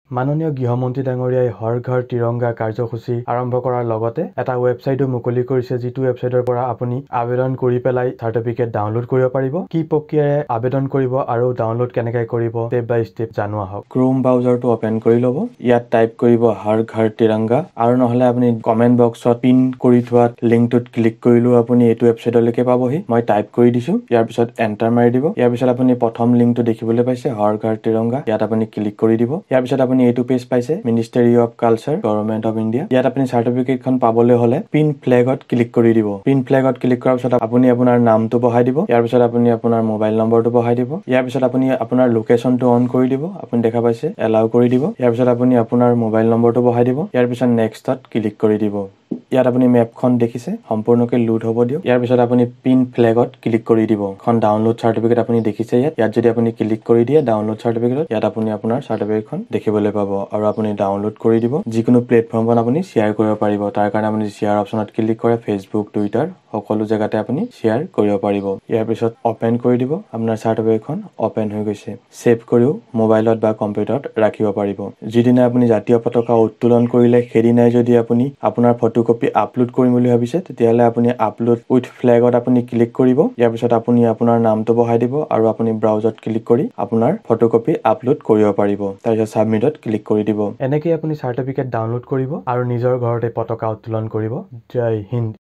মাননীয় গৃহমন্ত্ৰী ডাঙৰীয়াই হৰ ঘৰ তিৰংগা কাৰ্যসূচী আৰম্ভ কৰাৰ লগতে এটা ৱেবছাইটো মুকলি কৰিছে, যিটো ৱেবছাইটৰ পৰা আপুনি আবেদন কৰি পেলাই চাৰ্টিফিকেট ডাউনলোড কৰিব পাৰিব। কি প্ৰক্ৰিয়াৰে আবেদন কৰিব আৰু ডাউনলোড কেনেকৈ কৰিব ষ্টেপ বাই ষ্টেপ জানো আহক। ক্ৰোম ব্ৰাউজাৰটো অপেন কৰি ল'ব। ইয়াত টাইপ কৰিব হৰ ঘৰ তিৰংগা, আৰু নহ'লে আপুনি কমেণ্ট বক্সত পিন কৰি থোৱা লিংকটোত ক্লিক কৰিলেও আপুনি এইটো ৱেবছাইটলৈকে পাবহি। মই টাইপ কৰি দিছোঁ। ইয়াৰ পিছত এণ্টাৰ মাৰি দিব। ইয়াৰ পিছত আপুনি প্ৰথম লিংকটো দেখিবলৈ পাইছে, হৰ ঘৰ তিৰংগা। ইয়াত আপুনি ক্লিক কৰি দিব। ইয়াৰ পিছত আপুনি এইটো পেজ পাইছে, ministry of culture, government of India. ইয়াত আপুনি চাৰ্টিফিকেটখন পাবলৈ হ'লে পিন ফ্লেগত ক্লিক কৰি দিব। পিন ফ্লেগত ক্লিক কৰাৰ পিছত আপুনি আপোনাৰ নামটো বহাই দিব। ইয়াৰ পিছত আপুনি আপোনাৰ মোবাইল নম্বৰটো বহাই দিব। ইয়াৰ পিছত আপুনি আপোনাৰ লোকেশ্যনটো অন কৰি দিব। আপুনি দেখা পাইছে, এলাউ কৰি দিব। ইয়াৰ পিছত আপুনি আপোনাৰ মোবাইল নম্বৰটো বহাই দিব। ইয়াৰ পিছত নেক্সটত ক্লিক কৰি দিব। ইয়াত আপুনি মেপখন দেখিছে, সম্পূৰ্ণকৈ লোড হ'ব দিয়ক। ইয়াৰ পিছত আপুনি পিন ফ্লেগত ক্লিক কৰি দিব। এখন ডাউনলোড চাৰ্টিফিকেট আপুনি দেখিছে ইয়াত যদি আপুনি ক্লিক কৰি দিয়ে ডাউনলোড চাৰ্টিফিকেটত, ইয়াত আপুনি আপোনাৰ চাৰ্টিফিকেটখন দেখিবলৈ পাব আৰু আপুনি ডাউনলোড কৰি দিব। যিকোনো প্লেটফৰ্মত আপুনি শ্বেয়াৰ কৰিব পাৰিব। তাৰ কাৰণে আপুনি শ্বেয়াৰ অপশ্যনত ক্লিক কৰে। ফেচবুক, টুইটাৰ সকলো জেগাতে আপুনি শ্বেয়াৰ কৰিব পাৰিব। ইয়াৰ পিছত অপেন কৰি দিব। আপোনাৰ চাৰ্টিফিকেটখন অপেন হৈ গৈছে। ছেভ কৰিও মোবাইলত বা কম্পিউটাৰত ৰাখিব পাৰিব। যিদিনা আপুনি জাতীয় পতাকা উত্তোলন কৰিলে সেইদিনাই যদি আপুনি আপোনাৰ ফটোকপি আপলোড কৰিম বুলি ভাবিছে, তেতিয়াহ'লে আপুনি আপলোড উইথ ফ্লেগত আপুনি ক্লিক কৰিব। ইয়াৰ পিছত আপুনি আপোনাৰ নামটো বহাই দিব আৰু আপুনি ব্ৰাউজত ক্লিক কৰি আপোনাৰ ফটোকপি আপলোড কৰিব পাৰিব। তাৰপিছত ছাবমিটত ক্লিক কৰি দিব। এনেকৈ আপুনি চাৰ্টিফিকেট ডাউনলোড কৰিব আৰু নিজৰ ঘৰতে পতাকা উত্তোলন কৰিব। জয় হিন্দ।